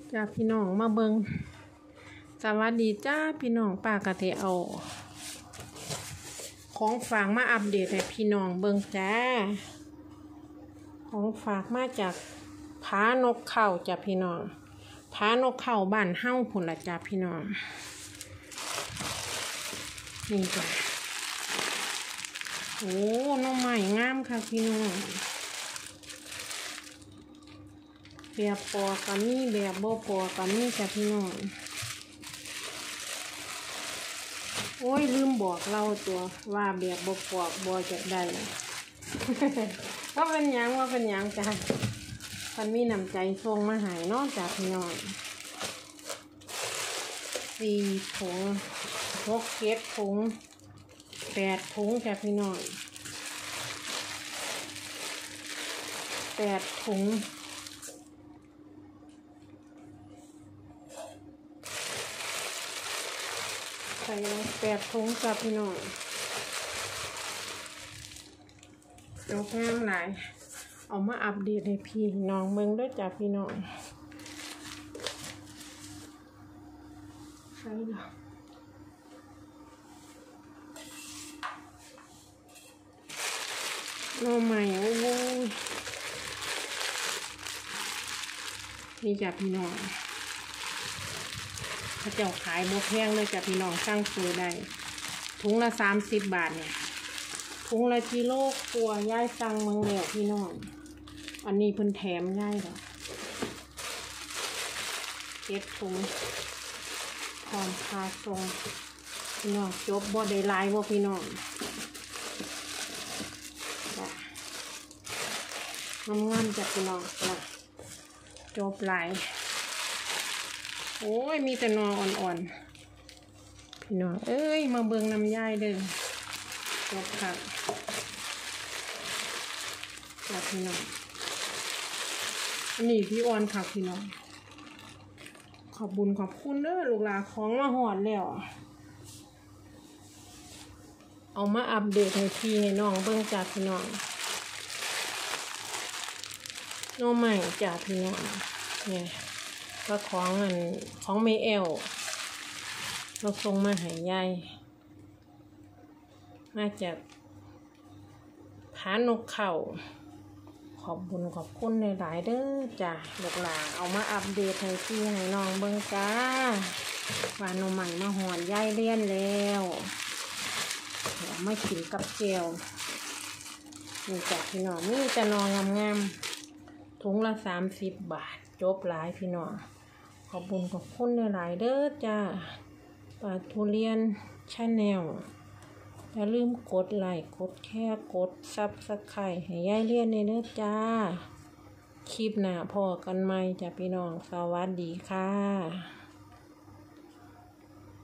จ้าพี่น้องมาเบิงสวัสดีจ้าพี่น้องป้ากะเทเอาของฝากมาอัปเดตให้พี่น้องเบิงจ้าของฝากมาจากผานกเขาจ้าพี่น้องผานกเขาบ้านเฮ้าพุ่นละจ้าพี่น้องนี่จ้ะโอ้น้องใหม่งามค่ะพี่น้องแบบปอกก็มีแบบบ่ปอกก็มีจ้ะพี่น้องโอ้ยลืมบอกเราตัวว่าแบบบ่ปอกบ่จะได้ว่าเป็นหยังจ้ะมันมีน้ำใจส่งมาให้เนาะจ้ะพี่น้อง4 ถุง6 7 ถุง8 ถุงจ้ะพี่น้อง8 ถุงใส่8 ถุงจ้ะพี่น้องดอกงามหลายเอามาอัปเดตให้พี่น้องเมืองด้วยจ้ะพี่น้องใช่หรอโน่ใหม่โอ้ยนี่จ้ะพี่น้องพระเจ้าขายบ่แพงเลยจ้ะพี่น้องสั่งซื้อได้ถุงละ30 บาทเนี่ยถุงละกิโลกลัวย่ายสั่งเมืองแล้วพี่น้องอันนี้เพิ่นแถมย่ายหรอ7 ถุงพร้อมค่าส่งพี่น้องจบบ่ได้หลายบ่พี่น้องงามๆจ้ะพี่น้องนะจบหลายโอ้ยมีแต่นออ่อนๆพี่น้องเอ้ยมาเบิ่งน้ำย่ายเด้อจบค่ะจ้ะพี่น้องนี่พี่อ่อนค่ะพี่น้องขอบบุญขอบคุณเด้อลูกหลานของมาหอดแล้วเอามาอัปเดตให้พี่ให้น้องเบิ่งจ้ะพี่น้องโน่ใหม่จ้ะพี่น้องเนี่ยก็ของเมเอลเราส่งมาให้ยายมาจากผานกเขาขอบบุญขอบคุณหลายๆเด้อจ้ะลูกหลานเอามาอัปเดตให้พี่ให้น้องเบิ่งจ้าว่าโน่ใหม่มาหอนยายเลี้ยนแล้วเอามากินกับเจลนี่จ้ะพี่น้องนี่จะนองงามๆถุงละ30 บาทจบหลายพี่น้องขอบคุณขอบคุณหลายๆเด้อจ้าปลาทุเรียนชาแนลอย่าลืมกดไลค์กดแชร์กดซับสไครบ์ให้ยายเลี้ยนเด้อจ้าคลิปหน้าพอกันใหม่จ้ะพี่น้องสวัสดีค่ะ